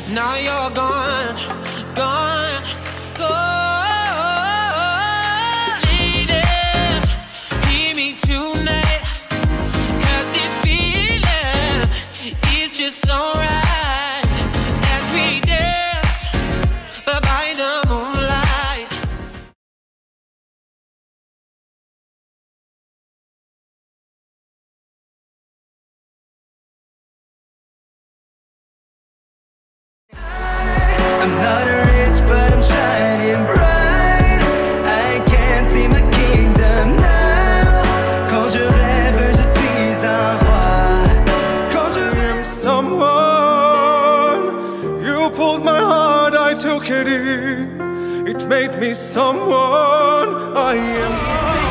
Now you're gone, gone, gone. Lady, hear me tonight, 'cause this feeling is just so right as we dance by the moonlight. I'm not rich, but I'm shining bright. I can't see my kingdom now. Quand je rêve, je suis un roi. Quand je rêve, someone, you pulled my heart, I took it in. It made me someone I am.